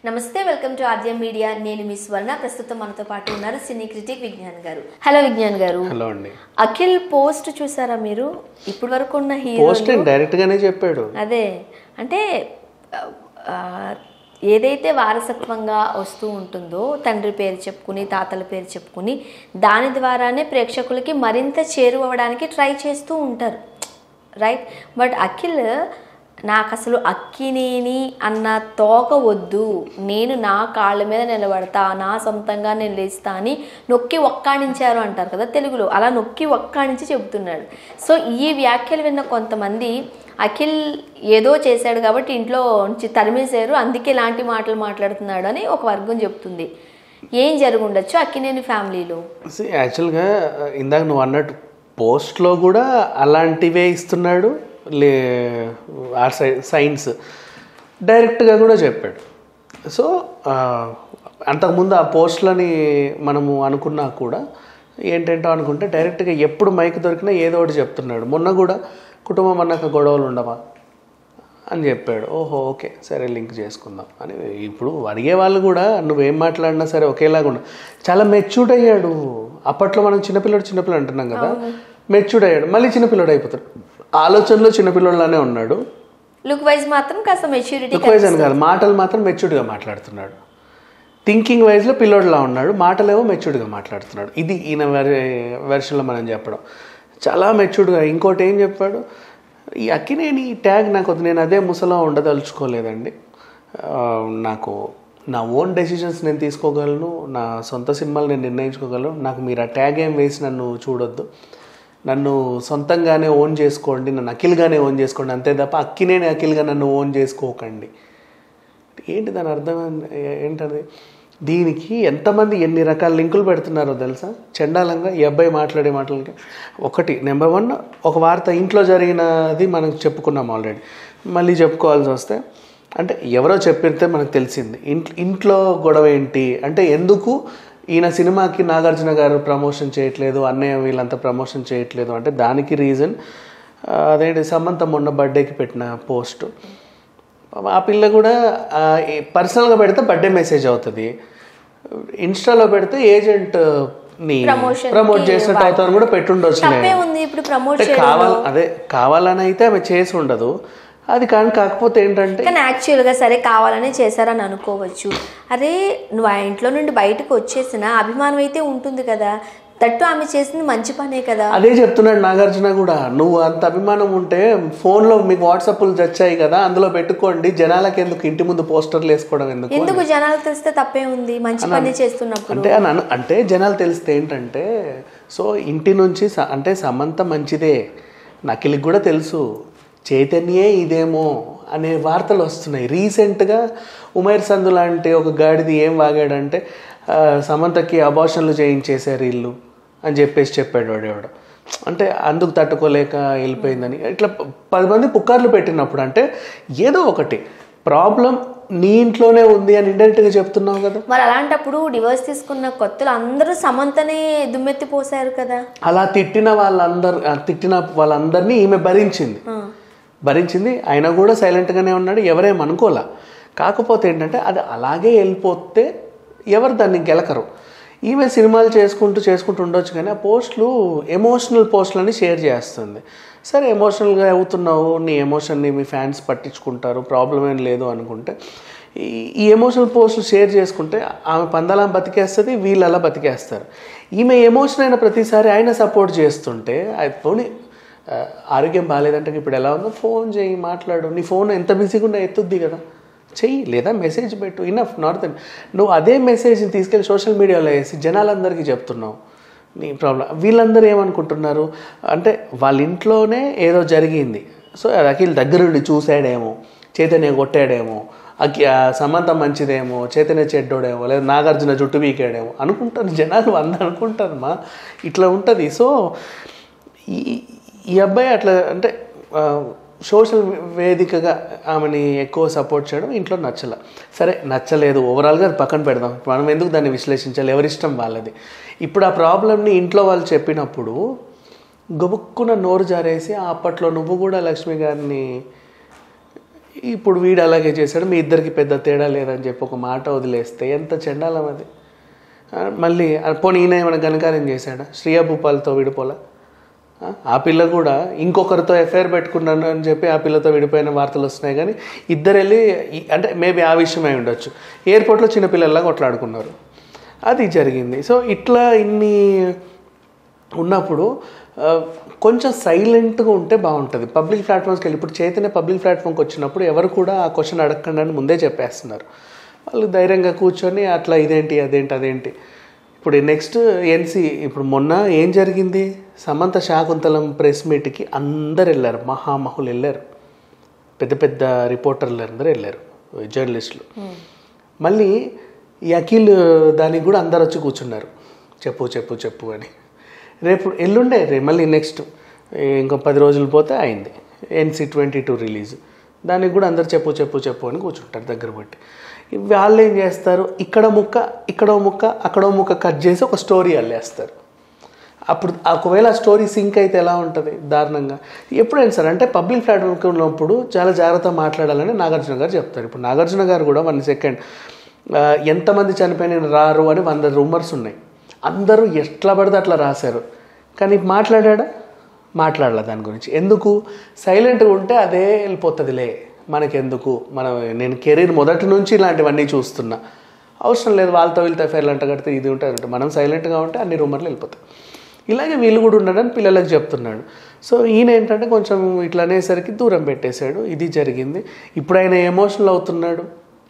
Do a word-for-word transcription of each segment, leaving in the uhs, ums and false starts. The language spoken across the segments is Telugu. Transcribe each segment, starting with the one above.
నమస్తే, వెల్కమ్ టు ఆర్జీఎం మీడియా. నేను మీ స్వర్ణ. ప్రస్తుతం మనతో పాటు ఉన్నారు సినీ క్రిటిక్ విజ్ఞాన్ గారు. హలో విజ్ఞాన్ గారు. హలో అండి. అఖిల్ పోస్ట్ చూసారా మీరు? ఇప్పటి వరకు ఉన్న హీరో పోస్ట్ డైరెక్ట్ గానే చెప్పాడు. అదే అంటే ఏదైతే వారసత్వంగా వస్తూ ఉంటుందో తండ్రి పేరు చెప్పుకుని తాతల పేరు చెప్పుకుని దాని ద్వారానే ప్రేక్షకులకి మరింత చేరువవడానికి ట్రై చేస్తూ ఉంటారు, రైట్? బట్ అఖిల్ నాకు అసలు అక్కినేని అన్న తోక వద్దు, నేను నా కాళ్ళ మీద నిలబడతా, నా సొంతంగా నేను లేస్తా అని నొక్కి ఒక్కాణించారు అంటారు కదా తెలుగులో, అలా నొక్కి ఒక్కాణించి చెబుతున్నాడు. సో ఈ వ్యాఖ్యలు విన్న కొంతమంది అఖిల్ ఏదో చేశాడు కాబట్టి ఇంట్లో నుంచి తరిమేశారు, అందుకే ఇలాంటి మాటలు మాట్లాడుతున్నాడు అని ఒక వర్గం చెప్తుంది. ఏం జరుగుండొచ్చు అక్కినేని ఫ్యామిలీలో? యాక్చువల్గా ఇందాక నువ్వు అన్నట్టు పోస్ట్లో కూడా అలాంటివే ఇస్తున్నాడు, లే ఆ సైన్స్ డైరెక్ట్గా కూడా చెప్పాడు. సో అంతకుముందు ఆ పోస్ట్లని మనము అనుకున్నా కూడా ఏంటంటో అనుకుంటే డైరెక్ట్గా ఎప్పుడు మైక్ దొరికినా ఏదో ఒకటి చెప్తున్నాడు. మొన్న కూడా కుటుంబం అన్నాక గొడవలు ఉండవా అని చెప్పాడు. ఓహో ఓకే సరే లింక్ చేసుకుందాం అని. ఇప్పుడు అడిగే వాళ్ళు కూడా నువ్వేం మాట్లాడినా సరే ఒకేలాగా ఉండవు. చాలా మెచ్యూర్డ్ అయ్యాడు. అప్పట్లో మనం చిన్నపిల్లడు చిన్నపిల్లడు అంటున్నాం కదా, మెచ్యూర్డ్ అయ్యాడు. మళ్ళీ చిన్నపిల్లడు అయిపోతాడు. ఆలోచనలో చిన్నపిల్లలానే ఉన్నాడు. లుక్ వైజ్ మాత్రం కాస్త మెచ్యూరిటీ, లుక్ వైజ్ అని కాదు, మాటలు మాత్రం మెచ్యూర్డ్గా మాట్లాడుతున్నాడు. థింకింగ్ వైజ్లో పిల్లోడ్లా ఉన్నాడు, మాటలేమో మెచ్యూర్డ్గా మాట్లాడుతున్నాడు. ఇది ఈయన వెర్షన్లో మనం చెప్పడం చాలా మెచ్యూర్డ్గా. ఇంకోటి ఏం చెప్పాడు, ఈ అక్కినేని ట్యాగ్ నాకు వద్దు, నేను అదే ముసలా ఉండదలుచుకోలేదండి, నాకు నా ఓన్ డెసిషన్స్ నేను తీసుకోగలను, నా సొంత సినిమాలు నేను నిర్ణయించుకోగలను, నాకు మీరు ఆ ట్యాగ్ ఏం వేసి నన్ను చూడొద్దు, నన్ను సొంతంగానే ఓన్ చేసుకోండి, నన్ను అఖిల్గానే ఓన్ చేసుకోండి, అంతే తప్ప అక్కినేని అఖిల్గా నన్ను ఓన్ చేసుకోకండి. ఏంటి దాని అర్థం ఏంటది? దీనికి ఎంతమంది ఎన్ని రకాల లింకులు పెడుతున్నారో తెలుసా చండాలంగా. ఈ అబ్బాయి మాట్లాడే మాటలకి ఒకటి నెంబర్ వన్, ఒక వార్త ఇంట్లో జరిగినది మనం చెప్పుకున్నాం ఆల్రెడీ, మళ్ళీ చెప్పుకోవాల్సి వస్తే అంటే ఎవరో చెప్పితే మనకు తెలిసింది. ఇంట్లో ఇంట్లో గొడవ ఏంటి అంటే, ఎందుకు ఈయన సినిమాకి నాగార్జున గారు ప్రమోషన్ చేయట్లేదు, అన్నయ్య వీళ్ళంతా ప్రమోషన్ చేయట్లేదు అంటే దానికి రీజన్ అదేంటి, సమంత మొన్న బర్త్డేకి పెట్టిన పోస్ట్. ఆ పిల్ల కూడా పర్సనల్గా పెడితే బర్త్డే మెసేజ్ అవుతుంది, ఇన్స్టాలో పెడితే ఏజెంట్ని ప్రమోట్ చేసినట్టు అవుతారని కూడా పెట్టుండొచ్చు. కావాలి అదే కావాలని అయితే ఆమె చేసి ఉండదు అది, కానీ కాకపోతే ఏంటంటే కానీ యాక్చువల్గా సరే కావాలని చేశారని అనుకోవచ్చు. అరే నువ్వు ఆ ఇంట్లో నుండి బయటకు వచ్చేసిన అభిమానం అయితే ఉంటుంది కదా, తట్టు ఆమె చేసింది మంచి పనే కదా. అదే చెప్తున్నాడు నాగార్జున కూడా, నువ్వు అంత అభిమానం ఉంటే ఫోన్లో మీకు వాట్సాప్లు వచ్చాయి కదా, అందులో పెట్టుకోండి, జనాలకి ఎందుకు ఇంటి ముందు పోస్టర్లు వేసుకోవడం ఎందుకు? ఎందుకు జనాలకు తెలిస్తే తప్పే ఉంది, మంచి పని చేస్తున్నప్పుడు. అంటే అంటే జనాలు తెలిస్తే ఏంటంటే, సో ఇంటి నుంచి అంటే సమంత మంచిదే, నకిలికి కూడా తెలుసు, చైతన్యే ఇదేమో అనే వార్తలు వస్తున్నాయి. రీసెంట్గా ఉమైర్ సందు లాంటి ఒక గాడిది ఏం వాగాడంటే, సమంతకి అబార్షన్లు చేయించేశారు ఇల్లు అని చెప్పేసి చెప్పాడు వాడేవాడు. అంటే అందుకు తట్టుకోలేక వెళ్ళిపోయిందని ఇట్లా పది మంది పుకార్లు పెట్టినప్పుడు అంటే ఏదో ఒకటి ప్రాబ్లం నీ ఇంట్లోనే ఉంది అని ఇండైరెక్ట్గా చెప్తున్నావు కదా. మరి అలాంటప్పుడు డివోర్స్ తీసుకున్న కొత్తలు అందరూ సమంతనే దుమ్మెత్తి పోసారు కదా. అలా తిట్టిన వాళ్ళందరు తిట్టిన వాళ్ళందరినీ ఈమె భరించింది భరించింది అయినా కూడా సైలెంట్గానే ఉన్నాడు, ఎవరేం అనుకోలే. కాకపోతే ఏంటంటే అది అలాగే వెళ్ళిపోతే ఎవరు దాన్ని గెలకరు. ఈమె సినిమాలు చేసుకుంటూ చేసుకుంటూ ఉండొచ్చు, కానీ ఆ పోస్టులు ఎమోషనల్ పోస్టులని షేర్ చేస్తుంది. సరే ఎమోషనల్గా అవుతున్నావు, నీ ఎమోషన్ని మీ ఫ్యాన్స్ పట్టించుకుంటారు, ప్రాబ్లం ఏం లేదు అనుకుంటే ఈ ఎమోషనల్ పోస్టులు షేర్ చేసుకుంటే ఆమె పందలా బతికేస్తుంది, వీళ్ళు అలా బతికేస్తారు. ఈమె ఎమోషన్ అయిన ప్రతిసారి ఆయన సపోర్ట్ చేస్తుంటే అది పోనీ ఆరోగ్యం బాగాలేదంటే ఇప్పుడు ఎలా ఉందో ఫోన్ చేయి, మాట్లాడు, నీ ఫోన్ ఎంత బిజీగా ఉన్నా ఎత్తుద్ది కదా, చెయ్యి, లేదా మెసేజ్ పెట్టు, ఇనఫ్. నాట్ దెన్ నువ్వు అదే మెసేజ్ని తీసుకెళ్ళి సోషల్ మీడియాలో వేసి జనాలందరికీ చెప్తున్నావు నీ ప్రాబ్లం. వీళ్ళందరూ ఏమనుకుంటున్నారు అంటే వాళ్ళ ఇంట్లోనే ఏదో జరిగింది, సో అఖిల్ దగ్గరుండి చూశాడేమో, చైతన్య కొట్టాడేమో, అఖి సమంత మంచిదేమో, చైతన్య చెడ్డోడేమో, లేదా నాగార్జున జుట్టు వీకాడేమో అనుకుంటారు జనాలు, అందరూ అనుకుంటారు మా ఇట్లా ఉంటుంది. సో ఈ ఈ అబ్బాయి అట్లా అంటే సోషల్ వేదికగా ఆమెని ఎక్కువ సపోర్ట్ చేయడం ఇంట్లో నచ్చల. సరే నచ్చలేదు, ఓవరాల్గా అది పక్కన పెడదాం, మనం ఎందుకు దాన్ని విశ్లేషించాలి, ఎవరిష్టం వాళ్ళది. ఇప్పుడు ఆ ప్రాబ్లమ్ని ఇంట్లో వాళ్ళు చెప్పినప్పుడు గబుక్కున నోరు జారేసి అప్పట్లో నువ్వు కూడా లక్ష్మి గారిని ఇప్పుడు వీడు అలాగే చేశాడు, మీ ఇద్దరికి పెద్ద తేడా లేదని చెప్పి ఒక మాట వదిలేస్తే ఎంత చెండాలం అది. మళ్ళీ పోనీ ఈయన ఏమైనా ఘనకార్యం చేశాడా? శ్రియా భూపాల్తో విడిపోలా? ఆ పిల్ల కూడా ఇంకొకరితో ఎఫ్ఐఆర్ పెట్టుకున్నాను అని చెప్పి ఆ పిల్లతో విడిపోయిన వార్తలు వస్తున్నాయి. కానీ ఇద్దరు వెళ్ళి అంటే మేబీ ఆ విషయమై ఉండొచ్చు, ఎయిర్పోర్ట్లో చిన్నపిల్లల్లా కొట్లాడుకున్నారు, అది జరిగింది. సో ఇట్లా ఇన్ని ఉన్నప్పుడు కొంచెం సైలెంట్గా ఉంటే బాగుంటుంది. పబ్లిక్ ప్లాట్ఫామ్స్కి వెళ్ళి ఇప్పుడు చైతన్య పబ్లిక్ ప్లాట్ఫామ్కి వచ్చినప్పుడు ఎవరు కూడా ఆ క్వశ్చన్ అడగకుండా అని ముందే చెప్పేస్తున్నారు. వాళ్ళు ధైర్యంగా కూర్చొని అట్లా ఇదేంటి అదేంటి అదేంటి. ఇప్పుడు నెక్స్ట్ ఎన్సీ ఇప్పుడు మొన్న ఏం జరిగింది, సమంత శాకుంతలం ప్రెస్ మీట్కి అందరు వెళ్ళారు, మహామహులు వెళ్ళారు, పెద్ద పెద్ద రిపోర్టర్లు అందరూ వెళ్ళారు, జర్నలిస్టులు. మళ్ళీ ఈ అఖిల్ దానికి కూడా అందరు వచ్చి కూర్చున్నారు, చెప్పు చెప్పు చెప్పు అని. రేపు ఎల్లుండే రే మళ్ళీ నెక్స్ట్ ఇంకో పది రోజులు పోతే అయింది ఎన్సీ ట్వంటీ టూ రిలీజ్, దానికి కూడా అందరు చెప్పు చెప్పు చెప్పు అని కూర్చుంటారు దగ్గర పెట్టి. వాళ్ళు ఏం చేస్తారు, ఇక్కడ ముక్క ఇక్కడో ముక్క అక్కడో ముక్క కట్ చేసి ఒక స్టోరీ అల్లేస్తారు. అప్పుడు ఒకవేళ ఆ స్టోరీ సింక్ అయితే ఎలా ఉంటుంది, దారుణంగా. ఎప్పుడైనా సరే అంటే పబ్లిక్ ప్లాట్ఫామ్కి ఉన్నప్పుడు చాలా జాగ్రత్తగా మాట్లాడాలని నాగార్జున గారు చెప్తారు. ఇప్పుడు నాగార్జున గారు కూడా వన్ సెకండ్ ఎంతమంది చనిపోయిన రారు అని వంద రూమర్స్ ఉన్నాయి, అందరూ ఎట్లా పడితే అట్లా రాశారు, కానీ మాట్లాడా మాట్లాడాల దాని గురించి. ఎందుకు సైలెంట్గా ఉంటే అదే వెళ్ళిపోతుందిలే, మనకెందుకు, మనం నేను కెరీర్ మొదటి నుంచి ఇలాంటివన్నీ చూస్తున్నా, అవసరం లేదు వాళ్ళతో వీళ్ళతో ఎఫ్ఐఆర్లు అంట కడితే ఇది ఉంటుంది, మనం సైలెంట్గా ఉంటే అన్ని రూమర్లు వెళ్ళిపోతాయి. ఇలాగే వీళ్ళు కూడా ఉండడని పిల్లలకు చెప్తున్నాడు. సో ఈయన ఏంటంటే కొంచెం ఇట్లా అనేసరికి దూరం పెట్టేశాడు, ఇది జరిగింది. ఇప్పుడు ఆయన ఎమోషనల్ అవుతున్నాడు,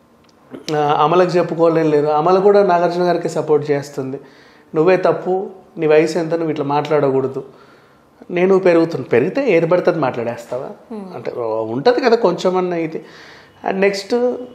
అమలకు చెప్పుకోలేం లేదు. అమలు కూడా నాగార్జున గారికి సపోర్ట్ చేస్తుంది, నువ్వే తప్పు, నీ వయసు ఎంత, నువ్వు ఇట్లా మాట్లాడకూడదు, నేను పెరుగుతున్నా, పెరిగితే ఏది పడుతుంది మాట్లాడేస్తావా అంటే ఉంటుంది కదా కొంచెమన్నా ఇది. అండ్ నెక్స్ట్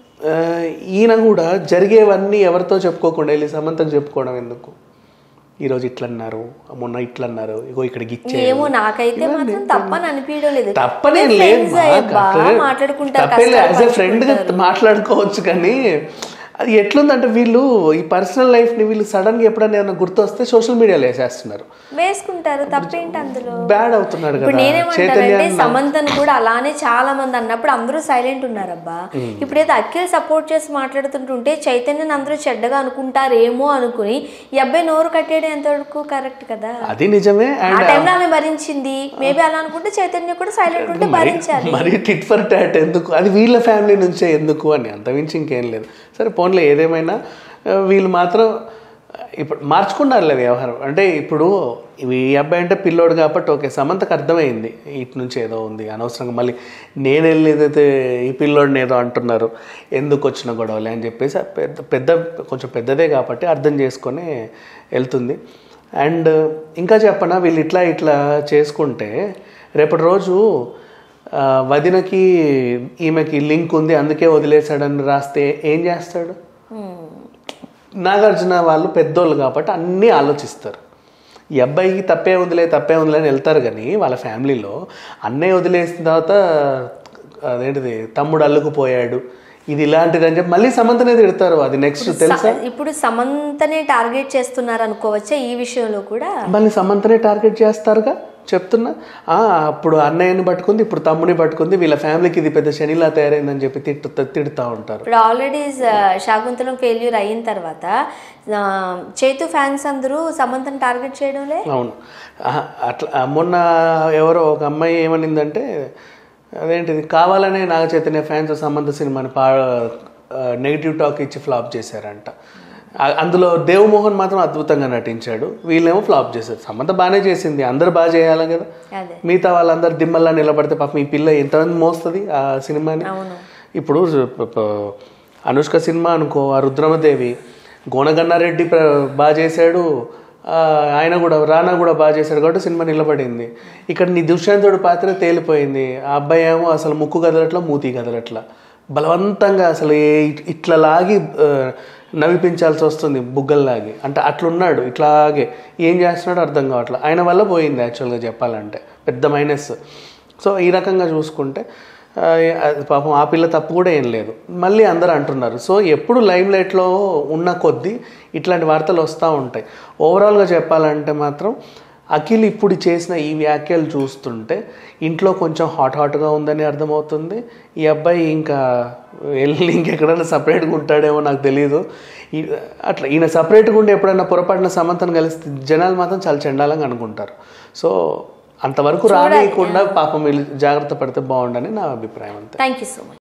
ఈయన కూడా జరిగేవన్నీ ఎవరితో చెప్పుకోకుండా వెళ్ళి సమంతకు చెప్పుకోవడం ఎందుకు, ఈరోజు ఇట్లన్నారు, మొన్న ఇట్లన్నారు, ఇగో ఇక్కడికి ఇచ్చేమో. నాకైతే మాత్రం తప్పని అనిపించడం లేదు, తప్పనేం లేదు, తప్పేలే, యాజ్ ఎ ఫ్రెండ్గా మాట్లాడుకోవచ్చు. కానీ అది ఎట్లుందంటే వీళ్ళు ఈ పర్సనల్ లైఫ్ని వీళ్ళు సడన్గా ఎప్పుడైనా ఏమైనా గుర్తొస్తే సోషల్ మీడియాలో వేసేస్తున్నారు, వేసుకుంటారు, తప్పేంటి అందులో, బ్యాడ్ అవుతున్నాడు కదా. నేనేమంటానంటే సమంతను కూడా అలానే చాలా మంది అన్నప్పుడు అందరూ సైలెంట్ ఉన్నారబ్బా. ఇప్పుడైతే అఖిల్ సపోర్ట్ చేసి మాట్లాడుతుంటుంటే చైతన్యని అందరూ చెడ్డగా అనుకుంటారేమో అనుకుని ఈ అబ్బాయి నోరు కట్టేయడం ఎంతవరకు కరెక్ట్ కదా. అది నిజమే. ఆ టైంలో ఆమె భరించింది, మేబీ అలా అనుకుంటే చైతన్య కూడా సైలెంట్ ఉంటే భరించాలి. మరి టిట్ ఫర్ టాట్ ఎందుకు, అది వీళ్ళ ఫ్యామిలీ నుంచే ఎందుకు అని, అంతమించి ఇంకేం లేదు. సరే ఫోన్లో ఏదేమైనా వీళ్ళు మాత్రం ఇప్పుడు మార్చుకున్నారులే వ్యవహారం. అంటే ఇప్పుడు ఈ అబ్బాయి అంటే పిల్లోడు కాబట్టి ఓకే, సమంతకు అర్థమైంది ఇటు నుంచి ఏదో ఉంది అనవసరంగా, మళ్ళీ నేను వెళ్ళేదైతే ఈ పిల్లోడిని ఏదో అంటున్నారు, ఎందుకు వచ్చిన గొడవలే అని చెప్పేసి పెద్ద పెద్ద కొంచెం పెద్దదే కాబట్టి అర్థం చేసుకొని వెళ్తుంది. అండ్ ఇంకా చెప్పనా, వీళ్ళు ఇట్లా ఇట్లా చేసుకుంటే రేపటి రోజు వదినకి ఈమెకి లింక్ ఉంది అందుకే వదిలేశాడని రాస్తే ఏం చేస్తాడు? నాగార్జున వాళ్ళు పెద్దోళ్ళు కాబట్టి అన్నీ ఆలోచిస్తారు. ఈ అబ్బాయికి తప్పే ఉందిలే తప్పే ఉందిలే అని వెళ్తారు, కానీ వాళ్ళ ఫ్యామిలీలో అన్నయ్య వదిలేసిన తర్వాత అదేంటిది తమ్ముడు అల్లుకుపోయాడు, ఇది ఇలాంటిది అని చెప్పి మళ్ళీ సమంతనే తిడతారు. అది నెక్స్ట్ తెలుసా, ఇప్పుడు సమంతనే టార్గెట్ చేస్తున్నారు అనుకోవచ్చా ఈ విషయంలో కూడా? మళ్ళీ సమంతనే టార్గెట్ చేస్తారుగా చెప్తున్నా. అప్పుడు అన్నయ్యని పట్టుకుంది, ఇప్పుడు తమ్ముని పట్టుకుంది, వీళ్ళ ఫ్యామిలీకి ఇది పెద్ద శనిలా తయారైందని చెప్పి తిట్టు తిడుతూ ఉంటారు. ఇప్పుడు ఆల్రెడీ శాకుంతలం ఫెయిల్యూర్ అయిన తర్వాత చైతు ఫ్యాన్స్ అందరూ సమంతని టార్గెట్ చేయడంలే. అవును, అట్లా మొన్న ఎవరో ఒక అమ్మాయి ఏమనిందంటే అదేంటిది కావాలనే నాగ చైతన్య ఫ్యాన్స్ సమంత సినిమాని పా నెగిటివ్ టాక్ ఇచ్చి ఫ్లాప్ చేశారంట. అందులో దేవమోహన్ మాత్రం అద్భుతంగా నటించాడు, వీళ్ళేమో ఫ్లాప్ చేశారు. సమంత బాగానే చేసింది, అందరు బాగా చేయాలి కదా, మిగతా వాళ్ళందరూ దిమ్మల్లా నిలబడితే పాపం ఈ పిల్ల ఎంతమంది మోస్తుంది ఆ సినిమాని. ఇప్పుడు అనుష్క సినిమా అనుకో, ఆ రుద్రమదేవి, గోనగన్నారెడ్డి బాగా చేశాడు, ఆయన కూడా రానా కూడా బాగా చేశాడు కాబట్టి సినిమా నిలబడింది. ఇక్కడ నీ దుష్యంతుడు పాత్ర తేలిపోయింది, ఆ అబ్బాయి ఏమో అసలు ముక్కు కదలట్లా మూతి కదలట్లా, బలవంతంగా అసలు ఇట్లా లాగి నవ్విపించాల్సి వస్తుంది బుగ్గల్లాగి, అంటే అట్లున్నాడు, ఇట్లాగే ఏం చేస్తున్నాడో అర్థం కావట్లా, ఆయన వల్ల పోయింది యాక్చువల్గా చెప్పాలంటే, పెద్ద మైనస్. సో ఈ రకంగా చూసుకుంటే పాపం ఆ పిల్ల తప్పు కూడా ఏం లేదు, మళ్ళీ అందరూ అంటున్నారు. సో ఎప్పుడు లైమ్ లైట్లో ఉన్న కొద్దీ ఇట్లాంటి వార్తలు వస్తూ ఉంటాయి. ఓవరాల్గా చెప్పాలంటే మాత్రం అఖిల్ ఇప్పుడు చేసిన ఈ వ్యాఖ్యలు చూస్తుంటే ఇంట్లో కొంచెం హాట్ హాట్గా ఉందని అర్థమవుతుంది. ఈ అబ్బాయి ఇంకా వెళ్ళి ఇంకెక్కడైనా సపరేట్గా ఉంటాడేమో నాకు తెలియదు. అట్లా ఈయన సపరేట్గా ఉండి ఎప్పుడైనా పొరపాటున సమంతను కలిస్తే జనాలు మాత్రం చాలా చండాలంగా అనుకుంటారు. సో అంతవరకు రానియకుండా పాపం వీళ్ళు జాగ్రత్త పడితే బాగుండని నా అభిప్రాయం అంతే. Thank you so much.